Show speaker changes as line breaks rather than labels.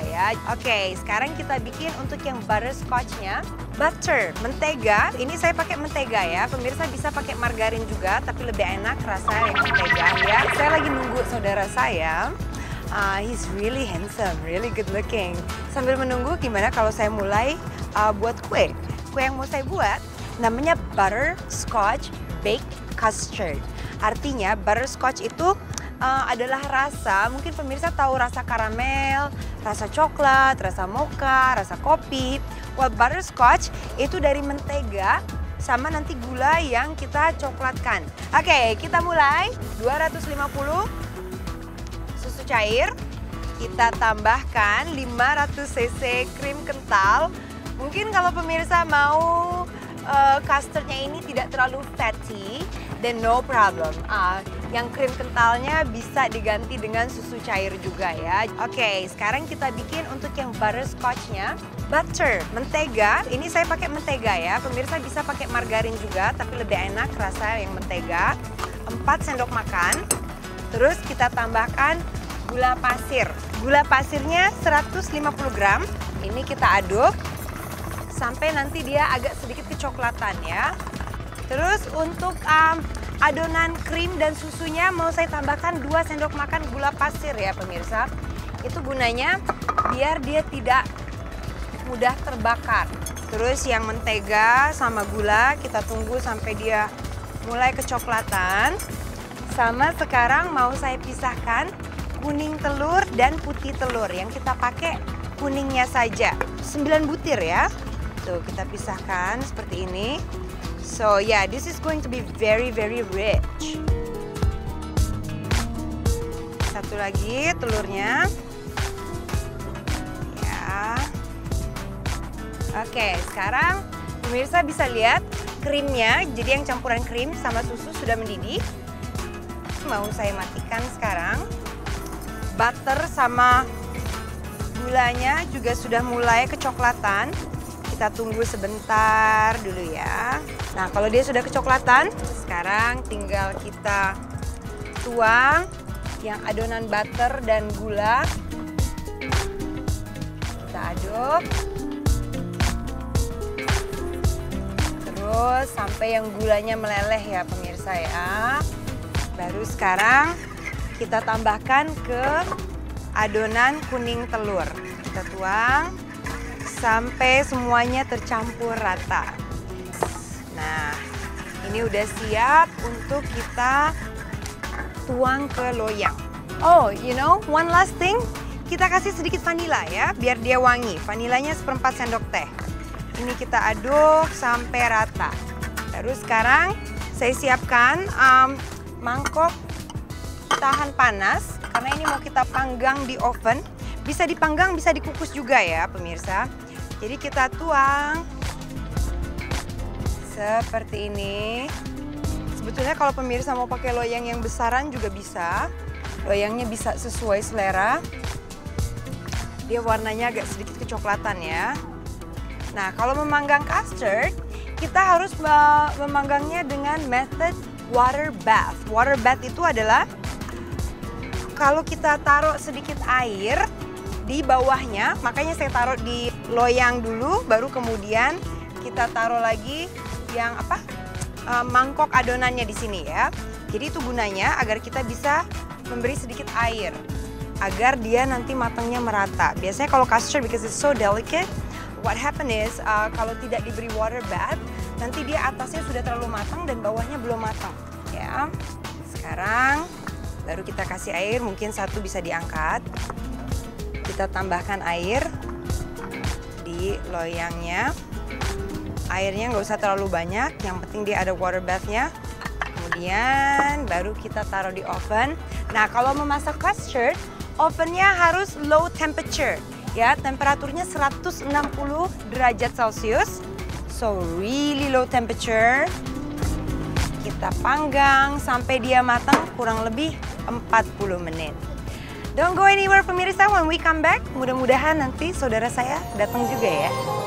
ya. Oke, sekarang kita bikin untuk yang butterscotch-nya. Butter, mentega. Ini saya pakai mentega ya. Pemirsa bisa pakai margarin juga, tapi lebih enak rasa yang mentega ya. Saya lagi nunggu saudara saya. He's really handsome, really good looking. Sambil menunggu, gimana kalau saya mulai buat kue. Kue yang mau saya buat namanya butterscotch baked custard. Artinya butterscotch itu adalah rasa, mungkin pemirsa tahu rasa karamel, rasa coklat, rasa mocha, rasa kopi. Well, butterscotch itu dari mentega sama nanti gula yang kita coklatkan. Oke, kita mulai. 250 susu cair. Kita tambahkan 500 cc krim kental. Mungkin kalau pemirsa mau custardnya ini tidak terlalu fatty, then no problem. Yang krim kentalnya bisa diganti dengan susu cair juga ya. Oke, sekarang kita bikin untuk yang butterscotch-nya. Butter, mentega. Ini saya pakai mentega ya. Pemirsa bisa pakai margarin juga, tapi lebih enak rasa yang mentega. 4 sendok makan. Terus kita tambahkan gula pasir. Gula pasirnya 150 gram. Ini kita aduk sampai nanti dia agak sedikit kecoklatan ya. Terus untuk adonan krim dan susunya mau saya tambahkan 2 sendok makan gula pasir ya pemirsa. Itu gunanya biar dia tidak mudah terbakar. Terus yang mentega sama gula kita tunggu sampai dia mulai kecoklatan. Sama sekarang mau saya pisahkan kuning telur dan putih telur. Yang kita pakai kuningnya saja. 9 butir ya. Tuh kita pisahkan seperti ini. So yeah, this is going to be very rich. Satu lagi telurnya. Ya. Oke, sekarang pemirsa bisa lihat krimnya. Jadi yang campuran krim sama susu sudah mendidih. Mau saya matikan sekarang. Butter sama gulanya juga sudah mulai kecoklatan. Kita tunggu sebentar dulu ya. Nah, kalau dia sudah kecoklatan, sekarang tinggal kita tuang yang adonan butter dan gula. Kita aduk. Terus sampai yang gulanya meleleh ya pemirsa ya. Baru sekarang kita tambahkan ke adonan kuning telur. Kita tuang sampai semuanya tercampur rata. Nah, ini udah siap untuk kita tuang ke loyang. Oh, you know, one last thing. Kita kasih sedikit vanila ya, biar dia wangi. Vanilanya 1/4 sendok teh. Ini kita aduk sampai rata. Terus sekarang saya siapkan mangkok tahan panas. Karena ini mau kita panggang di oven. Bisa dipanggang, bisa dikukus juga ya pemirsa. Jadi kita tuang seperti ini. Sebetulnya kalau pemirsa mau pakai loyang yang besaran juga bisa. Loyangnya bisa sesuai selera. Dia warnanya agak sedikit kecoklatan ya. Nah, kalau memanggang custard, kita harus memanggangnya dengan method water bath. Water bath itu adalah kalau kita taruh sedikit air di bawahnya, makanya saya taruh di loyang dulu, baru kemudian kita taruh lagi yang mangkok adonannya di sini ya. Jadi itu gunanya agar kita bisa memberi sedikit air, agar dia nanti matangnya merata. Biasanya kalau custard, because it's so delicate, what happen is kalau tidak diberi water bath, nanti dia atasnya sudah terlalu matang dan bawahnya belum matang. Ya, sekarang baru kita kasih air, mungkin satu bisa diangkat. Kita tambahkan air di loyangnya. Airnya nggak usah terlalu banyak, yang penting dia ada water bath-nya. Kemudian baru kita taruh di oven. Nah, kalau memasak custard, ovennya harus low temperature. Ya, temperaturnya 160 derajat Celcius. So, really low temperature. Kita panggang sampai dia matang kurang lebih 40 menit. Don't go anywhere pemirsa, when we come back, mudah-mudahan nanti saudara saya datang juga ya.